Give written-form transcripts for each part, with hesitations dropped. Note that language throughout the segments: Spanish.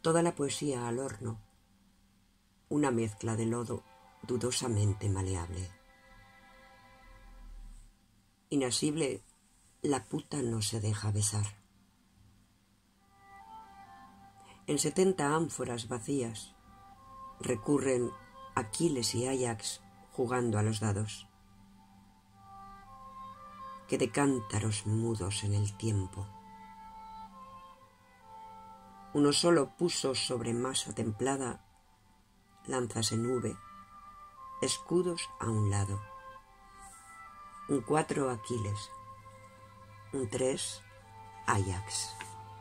toda la poesía al horno, una mezcla de lodo dudosamente maleable. Inasible, la puta no se deja besar. En 70 ánforas vacías recurren Aquiles y Áyax jugando a los dados. Que de cántaros mudos en el tiempo. Uno solo puso sobre masa templada lanzas en V, escudos a un lado. Un 4 Aquiles, un 3 Áyax.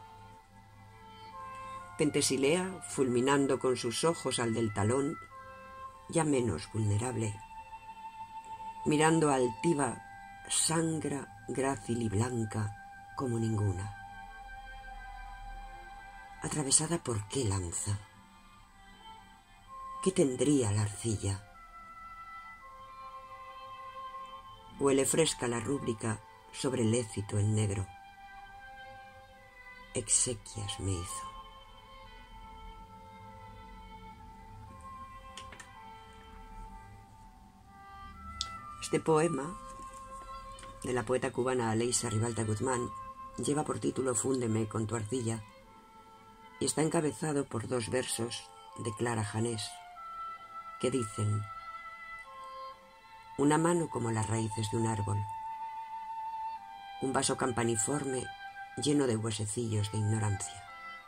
Pentesilea, fulminando con sus ojos al del talón, ya menos vulnerable, mirando altiva, sangra grácil y blanca como ninguna. ¿Atravesada por qué lanza? ¿Qué tendría la arcilla? Huele fresca la rúbrica sobre el éxito en negro. Exequias me hizo. Este poema, de la poeta cubana Aleisa Ribalta Guzmán, lleva por título Fúndeme con tu arcilla y está encabezado por 2 versos de Clara Janés que dicen: una mano como las raíces de un árbol, un vaso campaniforme lleno de huesecillos de ignorancia.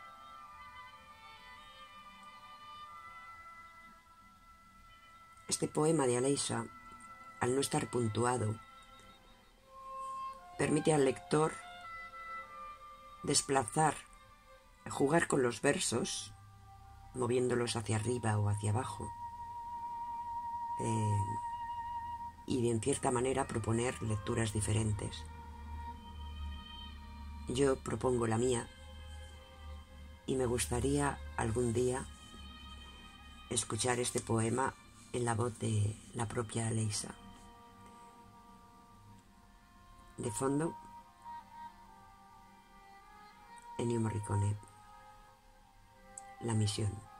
Este poema de Aleisa, al no estar puntuado, permite al lector desplazar, jugar con los versos, moviéndolos hacia arriba o hacia abajo, y en cierta manera proponer lecturas diferentes. Yo propongo la mía y me gustaría algún día escuchar este poema en la voz de la propia Aleisa. De fondo, Ennio Morricone, La misión.